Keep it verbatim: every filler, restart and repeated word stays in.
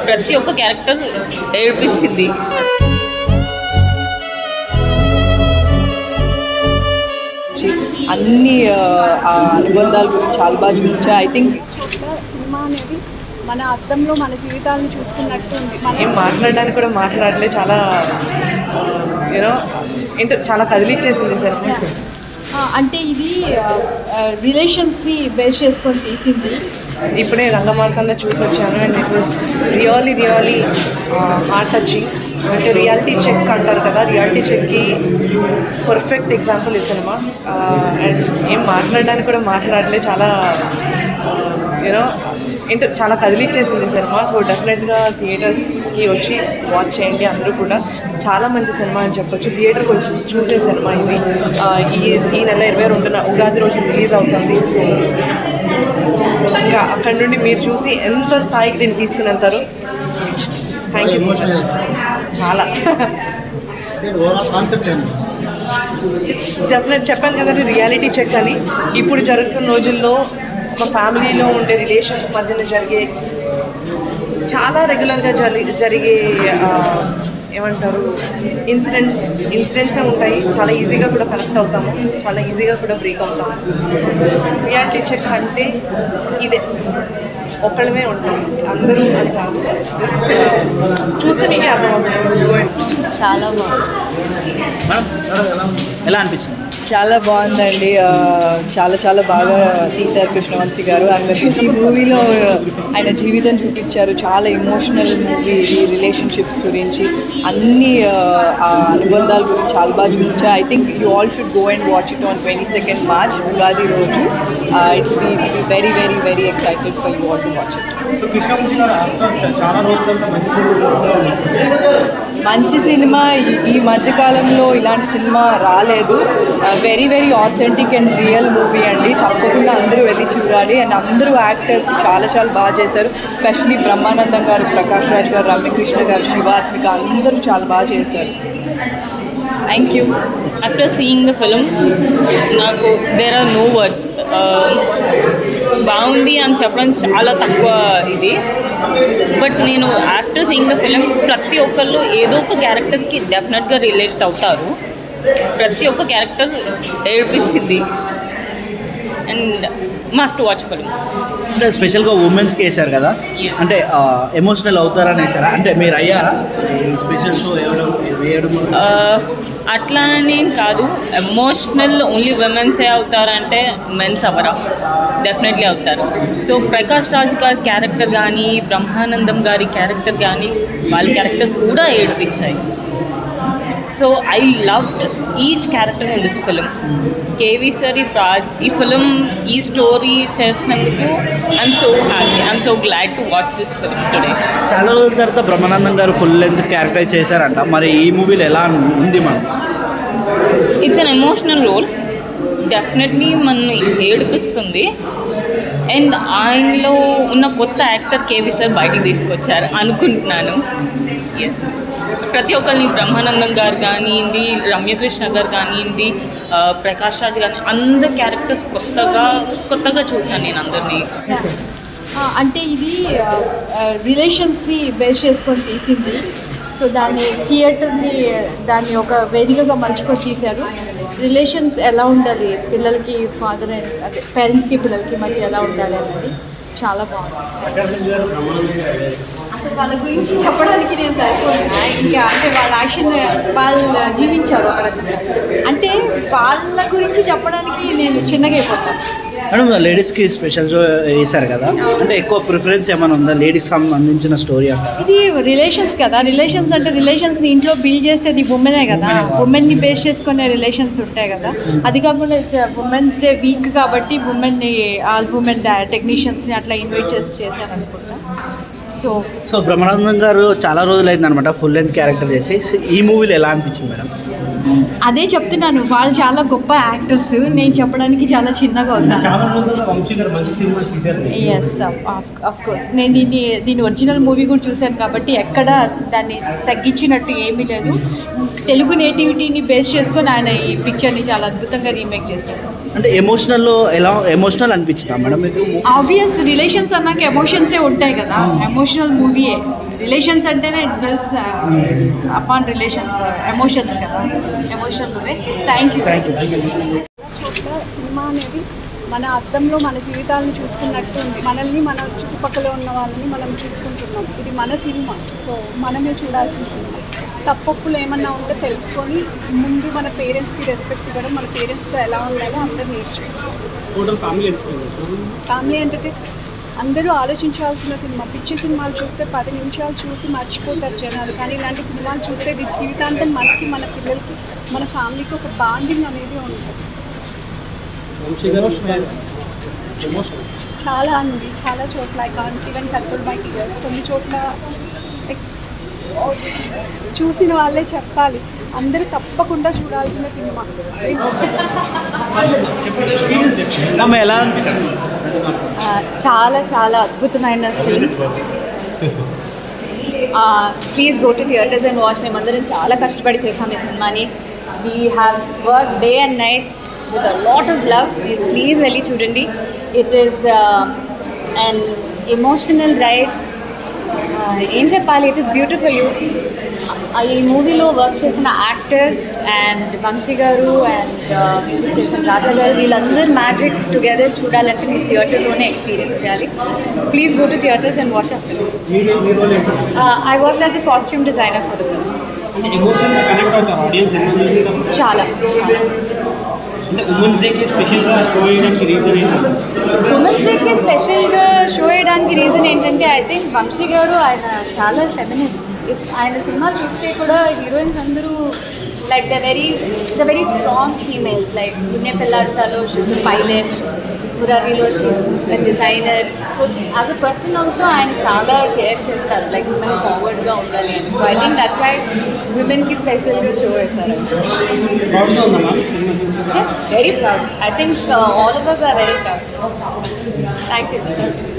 ప్రతి ఒక్క క్యారెక్టర్ ఏడిపించింది. అన్ని అనుబంధాల గురించి చాలా బాగా చూపించారు. ఐ థింక్ సినిమా అనేది మన అద్దంలో మన జీవితాలను చూసుకున్నట్టు ఉంది. ఏం మాట్లాడడానికి కూడా మాట్లాడలే, చాలా యూనో ఏంటో చాలా కదిలిచ్చేసింది సార్. అంటే ఇది రిలేషన్స్ని బేస్ చేసుకొని తీసింది. ఇప్పుడే రంగమార్తంద చూసి వచ్చాను and it was really really heart touching. అంటే రియాలిటీ చెక్ అంటారు కదా, రియాలిటీ చెక్కి పర్ఫెక్ట్ ఎగ్జాంపుల్ ఈ సినిమా. అండ్ ఏం మాట్లాడడానికి కూడా మాట్లాడలే, చాలా యూనో ఏంటో చాలా కదిలిచ్చేసింది సినిమా. సో డెఫినెట్గా థియేటర్స్కి వచ్చి వాచ్ చేయండి అందరూ కూడా. చాలా మంచి సినిమా అని చెప్పొచ్చు. థియేటర్కి వచ్చి చూసే సినిమా ఇది. ఈ ఈ నెల ఇరవై రెండున ఉగాది రోజు రిలీజ్ అవుతుంది. సో ఇంకా అక్కడి నుండి మీరు చూసి ఎంత స్థాయికి దీన్ని తీసుకుని వెళ్తారు. Thank you so much. చాలా ఇట్స్ డెఫినెట్ చెప్పాను కదండి, రియాలిటీ చెక్ అని. ఇప్పుడు జరుగుతున్న రోజుల్లో ఒక ఫ్యామిలీలో ఉండే రిలేషన్స్ మధ్యన జరిగే చాలా రెగ్యులర్గా జరి జరిగే ఏమంటారు ఇన్సిడెంట్స్ ఇన్సిడెంట్సే ఉంటాయి. చాలా ఈజీగా కూడా కనెక్ట్ అవుతాము, చాలా ఈజీగా కూడా బ్రేక్ అవుతాము. రియాలిటీ చెక్ అంటే ఇదే, ఒక్కళ్ళమే ఉంటాం అందరూ అని కాదు. చూస్తే మీకే అర్థమవుతుంది. చాలా బాగుంది. ఎలా అనిపించింది? చాలా బాగుందండి. చాలా చాలా బాగా తీశారు కృష్ణవంశీ గారు. అండ్ ఈ మూవీలో ఆయన జీవితం చూపించారు. చాలా ఎమోషనల్ మూవీ ఇది. రిలేషన్షిప్స్ గురించి, అన్ని అనుబంధాల గురించి చాలా బాగా చూపించారు. I think you all should go and watch it on twenty second March Ugadi రోజు. It be it be very very very excited for you all to watch it. మంచి సినిమా ఈ మధ్యకాలంలో ఇలాంటి సినిమా రాలేదు. Very very authentic and real movie అండి. తప్పకుండా అందరూ వెళ్ళి చూడాలి. అండ్ అందరూ యాక్టర్స్ చాలా చాలా బాగా చేశారు. స్పెషలీ బ్రహ్మానందం గారు, ప్రకాష్ రాజ్ గారు, రమ్యకృష్ణ గారు, శివాత్మిక అందరూ చాలా బాగా చేశారు. Thank you. After seeing the film నాకు దేర్ ఆర్ నో వర్డ్స్. బాగుంది అని చెప్పడం చాలా తక్కువ ఇది. బట్ నేను ఆఫ్టర్ సీయింగ్ ద ఫిలిం ప్రతి ఒక్కళ్ళు ఏదో ఒక క్యారెక్టర్కి డెఫినెట్గా రిలేట్ అవుతారు. ప్రతి ఒక్క క్యారెక్టర్ ఏడిపించింది అండ్ మస్ట్ వాచ్ ఫిలిం. అంటే స్పెషల్గా ఉమెన్స్కి వేసారు కదా, అంటే ఎమోషనల్ అవుతారని వేసారా? అంటే మీరు అయ్యారా స్పెషల్ షో వేయడం వేయడం? అట్లా అని కాదు, ఎమోషనల్ ఓన్లీ విమెన్సే అవుతారంటే మెన్స్ అవరా, డెఫినెట్లీ అవుతారు. సో ప్రకాష్ రాజ్ గారి క్యారెక్టర్ కానీ, బ్రహ్మానందం గారి క్యారెక్టర్ కానీ, వాళ్ళ క్యారెక్టర్స్ కూడా ఏడిపించాయి. So I loved each character in this film. KV sir ఈ ప్రా ఈ ఫిలిం ఈ స్టోరీ చేసినందుకు I'm so happy, I'm so glad to watch this film today. చాలా రోజుల తర్వాత బ్రహ్మానందం గారు ఫుల్ లెంత్ క్యారెక్టర్ చేశారంట, మరి ఈ మూవీలో ఎలా ఉంది మనం? It's an emotional role, definitely మనల్ని ఏడిపిస్తుంది. అండ్ ఆయనలో ఉన్న కొత్త యాక్టర్ కేవీ సార్ బయటికి తీసుకొచ్చారు అనుకుంటున్నాను. ఎస్, ప్రతి ఒక్కరిని బ్రహ్మానందం గారు కానివ్వండి, రమ్యకృష్ణ గారు కానివ్వండి, ప్రకాష్ రాజ్ కానీ అందరు క్యారెక్టర్స్ కొత్తగా కొత్తగా చూశాను నేను అందరినీ. అంటే ఇది రిలేషన్స్ని బేస్ చేసుకొని తీసింది. సో దాన్ని థియేటర్ని దాన్ని ఒక వేదికగా మలుచుకొని తీశారు. రిలేషన్స్ ఎలా ఉండాలి, పిల్లలకి ఫాదర్ అండ్ అదే పేరెంట్స్కి పిల్లలకి మధ్య ఎలా ఉండాలి అనేది చాలా బాగుంది. అసలు వాళ్ళ గురించి చెప్పడానికి నేను సరిపోతున్నా ఇంకా. అంటే వాళ్ళ యాక్షన్ వాళ్ళు జీవించారు ఒక రకంగా. అంటే వాళ్ళ గురించి చెప్పడానికి నేను చిన్నగా అయిపోతాను. మేడం, లేడీస్కి స్పెషల్ షో వేశారు కదా, అంటే ఎక్కువ ప్రిఫరెన్స్ ఏమైనా ఉందా లేడీస్ సంబంధించిన స్టోరీ? అంటే ఇది రిలేషన్స్ కదా, రిలేషన్స్ అంటే రిలేషన్స్ని ఇంట్లో బిల్డ్ చేసేది ఉమెనే కదా, ఉమెన్ని బేస్ చేసుకునే రిలేషన్స్ ఉంటాయి కదా. అది కాకుండా ఇట్స్ ఉమెన్స్ డే వీక్ కాబట్టి ఉమెన్ని ఆల్ ఉమెన్ టెక్నీషియన్స్ని అట్లా ఇన్వైట్ చేసి చేశాను అనుకుంటా. సో సో బ్రహ్మానందం గారు చాలా రోజులు అయిందనమాట ఫుల్ లెంత్ క్యారెక్టర్ చేసి. ఈ మూవీలో ఎలా అనిపించింది మేడం? అదే చెప్తున్నాను, వాళ్ళు చాలా గొప్ప యాక్టర్స్, నేను చెప్పడానికి చాలా చిన్నగా అవుతాను. ఎస్, ఆఫ్ కోర్స్ నేను దీన్ని దీని ఒరిజినల్ మూవీ కూడా చూశాను కాబట్టి ఎక్కడ దాన్ని తగ్గించినట్టు ఏమీ లేదు. తెలుగు నేటివిటీని బేస్ చేసుకొని ఆయన ఈ పిక్చర్ని చాలా అద్భుతంగా రీమేక్ చేశారు. అంటే ఎమోషనల్లో ఎలా ఎమోషనల్ అనిపించిందా మేడం మీకు? ఆబ్వియస్ రిలేషన్స్ అన్నాక ఎమోషన్సే ఉంటాయి కదా, ఎమోషనల్ మూవీయే. రిలేషన్స్ అంటేనే it builds upon relations emotions కదా, ఎమోషనల్ మూవీ. Thank you. చోట్ల సినిమా అనేది మన అద్దంలో మన జీవితాలను చూసుకున్నట్టు ఉంది. మనల్ని మన చుట్టుపక్కల ఉన్న వాళ్ళని మనం చూసుకుంటున్నాం. ఇది మన సినిమా, సో మనమే చూడాల్సిన సినిమా. తప్పప్పులు ఏమన్నా ఉంటే తెలుసుకొని ముందు మన పేరెంట్స్కి రెస్పెక్ట్ ఇవ్వడం, మన పేరెంట్స్తో ఎలా ఉండాలో అందరూ నేర్చుకోవాలి. ఫ్యామిలీ ఎంటర్టైన్ అందరూ ఆలోచించాల్సిన సినిమా. పిచ్చి సినిమాలు చూస్తే పది నిమిషాలు చూసి మర్చిపోతారు జనాలు, కానీ ఇలాంటి సినిమాలు చూస్తే ఇది జీవితాంతం మనకి, మన పిల్లలకి, మన ఫ్యామిలీకి ఒక బాండింగ్ అనేది ఉంటుంది. చాలా అండి, చాలా చోట్ల I can't even control my tears. కొన్ని చోట్ల చూసిన వాళ్ళే చెప్పాలి, అందరూ తప్పకుండా చూడాల్సిన సినిమా. ఎలా అనిపించింది? చాలా చాలా అద్భుతమైన film. Please go to theatres and watch. మేమందరం చాలా కష్టపడి చేసాం ఈ సినిమాని. We have work day and night with a lot of love. మీరు ప్లీజ్ వెళ్ళి చూడండి. It is an emotional ride. ఏం చెప్పాలి, ఇట్ ఈస్ బ్యూటిఫుల్. ఈ మూవీలో వర్క్ చేసిన యాక్టర్స్ అండ్ వంశీ గారు అండ్ మ్యూజిక్ చేసిన రాజా గారు, వీళ్ళందరూ మ్యాజిక్ టుగెదర్ చూడాలంటే మీరు థియేటర్లోనే ఎక్స్పీరియన్స్ చేయాలి. So please go to theatres and watch a film. I work as a costume designer for the film. చాలా ఉమెన్స్ డేకి స్పెషల్గా షో చేయడానికి రీజన్ ఏంటి? ఉమెన్స్ డేకి స్పెషల్గా షో చేయడానికి రీజన్ ఏంటంటే ఐ థింక్ వంశీ గారు ఆయన చాలా ఫెమినిస్ట్. ఇఫ్ ఆయన సినిమాలు చూస్తే కూడా హీరోయిన్స్ అందరూ like the very the very strong females. Like దున్నే పిల్లాడతాలో షీస్ పైలట్, మురారిలో she's designer. So as a person also ఆయన చాలా కేర్ చేస్తారు, లైక్ ఉమెన్ ఫార్వర్డ్గా ఉండాలి అని. So I think that's why ఉమెన్కి స్పెషల్గా షో చేస్తారు. Yes, very proud. I think uh, all of us are very proud. Thank you.